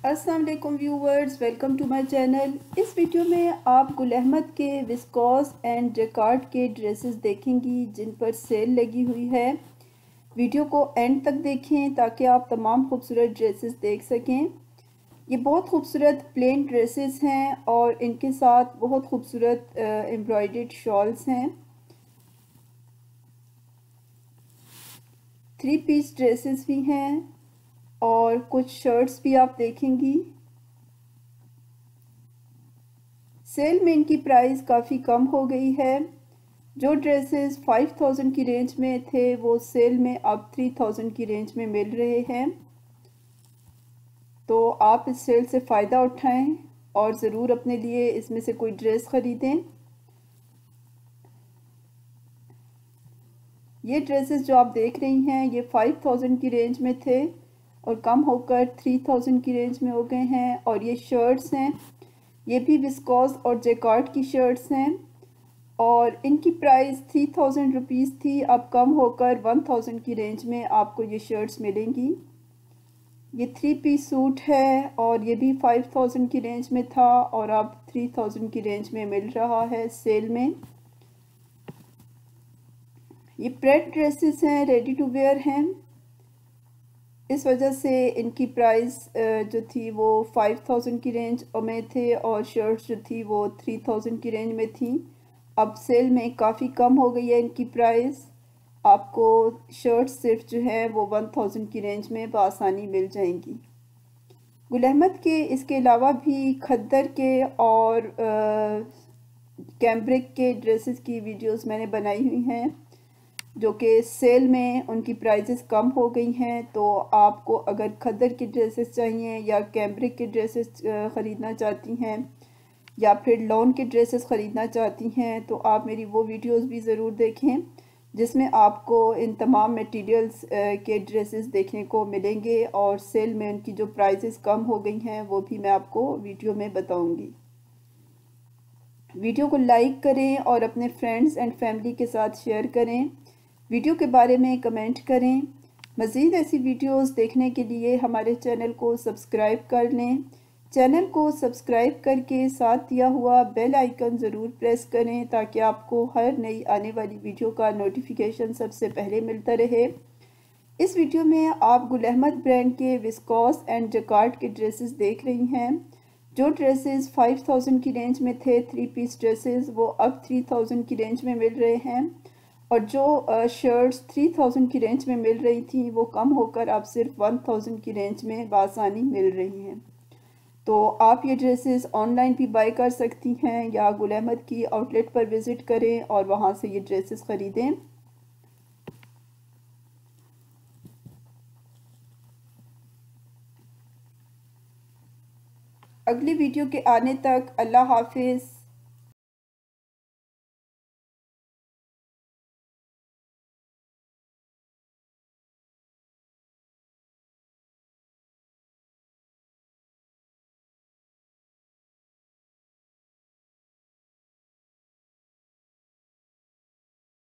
अस्सलाम वालेकुम viewers, welcome to my channel. इस वीडियो में आप गुल अहमद के विस्कॉस एंड जैकार्ड के ड्रेसेस देखेंगी जिन पर सेल लगी हुई है। वीडियो को एंड तक देखें ताकि आप तमाम खूबसूरत ड्रेसेस देख सकें। ये बहुत खूबसूरत प्लेन ड्रेसेस हैं और इनके साथ बहुत खूबसूरत एम्ब्रॉयडर्ड शॉल्स हैं। 3 पीस ड्रेसेस भी हैं और कुछ शर्ट्स भी आप देखेंगी। सेल में इनकी प्राइस काफ़ी कम हो गई है। जो ड्रेसेस 5000 की रेंज में थे वो सेल में अब 3000 की रेंज में मिल रहे हैं। तो आप इस सेल से फ़ायदा उठाएं और ज़रूर अपने लिए इसमें से कोई ड्रेस ख़रीदें। ये ड्रेसेस जो आप देख रही हैं ये 5000 की रेंज में थे और कम होकर 3000 की रेंज में हो गए हैं। और ये शर्ट्स हैं, ये भी विस्कॉस और जैकार्ड की शर्ट्स हैं और इनकी प्राइस 3000 रुपीज़ थी, अब कम होकर 1000 की रेंज में आपको ये शर्ट्स मिलेंगी। ये 3 पीस सूट है और ये भी 5000 की रेंज में था और अब 3000 की रेंज में मिल रहा है सेल में। ये प्रेड ड्रेसेस हैं, रेडी टू वेयर हैं, इस वजह से इनकी प्राइस जो थी वो 5000 की रेंज में थे और शर्ट्स जो थी वो 3000 की रेंज में थी। अब सेल में काफ़ी कम हो गई है इनकी प्राइस। आपको शर्ट्स सिर्फ जो है वो 1000 की रेंज में बआसानी मिल जाएंगी। गुल अहमद के इसके अलावा भी खद्दर के और कैम्ब्रिक के ड्रेसेस की वीडियोस मैंने बनाई हुई हैं जो कि सेल में उनकी प्राइसेस कम हो गई हैं। तो आपको अगर खद्दर के ड्रेसेस चाहिए या कैम्ब्रिक के ड्रेसेस ख़रीदना चाहती हैं या फिर लॉन के ड्रेसेस ख़रीदना चाहती हैं तो आप मेरी वो वीडियोस भी ज़रूर देखें जिसमें आपको इन तमाम मटेरियल्स के ड्रेसेस देखने को मिलेंगे और सेल में उनकी जो प्राइसेस कम हो गई हैं वो भी मैं आपको वीडियो में बताऊंगी। वीडियो को लाइक करें और अपने फ्रेंड्स एंड फैमिली के साथ शेयर करें। वीडियो के बारे में कमेंट करें। मज़ीद ऐसी वीडियोस देखने के लिए हमारे चैनल को सब्सक्राइब कर लें। चैनल को सब्सक्राइब करके साथ दिया हुआ बेल आइकन ज़रूर प्रेस करें ताकि आपको हर नई आने वाली वीडियो का नोटिफिकेशन सबसे पहले मिलता रहे। इस वीडियो में आप गुल अहमद ब्रांड के विस्कॉस एंड जैकार्ड के ड्रेसेस देख रही हैं। जो ड्रेसेस 5000 की रेंज में थे 3 पीस ड्रेसेस वो अब 3000 की रेंज में मिल रहे हैं और जो शर्ट्स 3000 की रेंज में मिल रही थी वो कम होकर अब सिर्फ 1000 की रेंज में बआसानी मिल रही हैं। तो आप ये ड्रेसेस ऑनलाइन भी बाय कर सकती हैं या गुल अहमद की आउटलेट पर विज़िट करें और वहाँ से ये ड्रेसेस ख़रीदें। अगली वीडियो के आने तक अल्लाह हाफिज़।